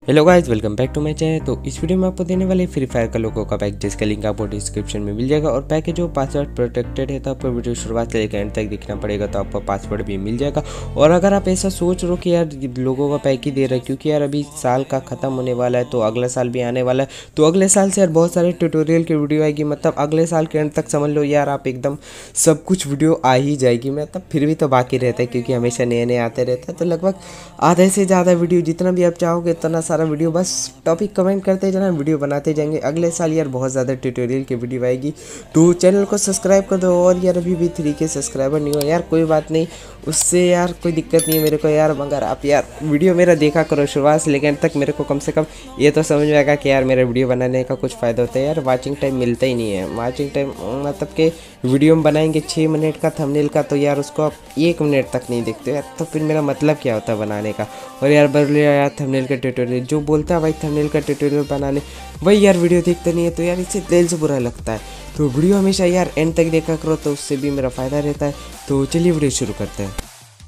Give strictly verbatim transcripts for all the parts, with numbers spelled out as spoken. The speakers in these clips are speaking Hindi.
Hello guys, welcome back to my channel. तो इस वीडियो में आपको देने वाले फ्री फायर का लोगों का पैक, जिसका लिंक आपको डिस्क्रिप्शन में मिल जाएगा। और पैक है जो पासवर्ड प्रोटेक्टेड है, तो आपको वीडियो शुरुआत से लेकर एंड तक देखना पड़ेगा, तो आपका पासवर्ड भी मिल जाएगा। और अगर आप ऐसा सोच रहे हो कि यार लोगों का पैक ही दे रहा है, क्योंकि यार अभी साल का ख़त्म होने वाला है, तो अगला साल भी आने वाला है, तो अगले साल से यार बहुत सारे ट्यूटोरियल की वीडियो आएगी। मतलब अगले साल के एंड तक समझ लो यार आप एकदम सब कुछ वीडियो आ ही जाएगी। मतलब फिर भी तो बाकी रहता है, क्योंकि हमेशा नए नए आते रहते हैं। तो लगभग आधे से ज़्यादा वीडियो, जितना भी आप चाहोगे इतना सारा वीडियो, बस टॉपिक कमेंट करते जाना, वीडियो बनाते जाएंगे। अगले साल यार बहुत ज़्यादा ट्यूटोरियल की वीडियो आएगी, तो चैनल को सब्सक्राइब कर दो। और यार अभी भी थ्री के सब्सक्राइबर नहीं हो यार, कोई बात नहीं, उससे यार कोई दिक्कत नहीं है मेरे को यार। मगर आप यार वीडियो मेरा देखा करो शुरुआत से लेकर तक, मेरे को कम से कम ये तो समझ में आएगा कि यार मेरा वीडियो बनाने का कुछ फ़ायदा होता है। यार वाचिंग टाइम मिलता ही नहीं है। वाचिंग टाइम मतलब कि वीडियो में बनाएंगे छः मिनट का थंबनेल का, तो यार उसको आप एक मिनट तक नहीं देखते यार, तो फिर मेरा मतलब क्या होता है बनाने का। और यार बोले यार थंबनेल का ट्यूटोरियल, जो बोलता है भाई थंबनेल का ट्यूटोरियल बनाने, वही यार वीडियो देखते नहीं है, तो यार इससे दिल से बुरा लगता है। तो वीडियो हमेशा यार एंड तक देखा करो, तो उससे भी मेरा फ़ायदा रहता है। तो चलिए वीडियो शुरू करते हैं।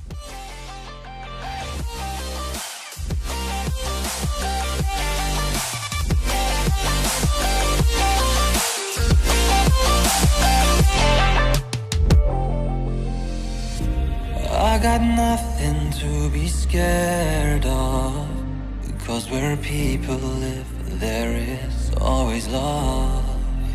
I got nothing to be scared of, because where people live, there is always love.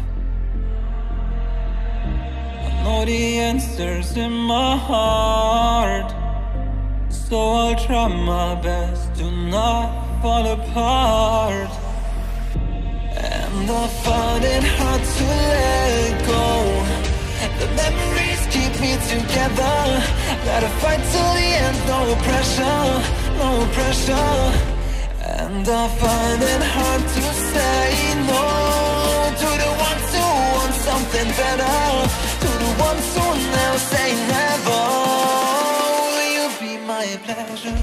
I know the answers in my heart, so I'll try my best to not fall apart. And I find it hard to let go. The memories keep me together. Gotta fight till the end, no pressure, no pressure. And I find it hard to say no to the ones who want something better, to the ones who never say never. Will you be my pleasure?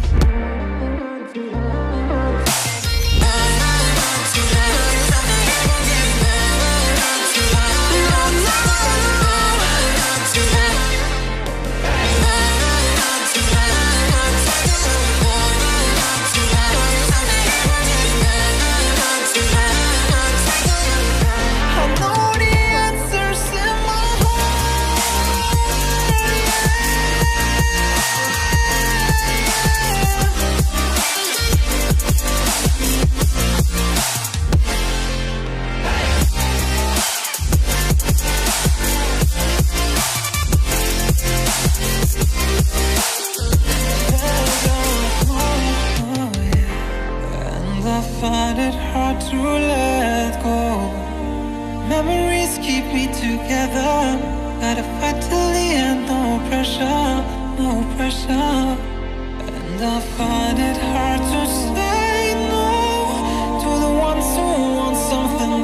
I find it hard to let go. Memories keep me together. Gotta fight till the end, no pressure, no pressure. And I find it hard to say no to the ones who want something